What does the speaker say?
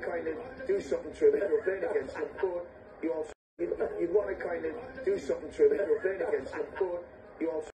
kind of do something to him if you're playing against him, but you also you'd want to kind of do something to him if you're playing against him, but you also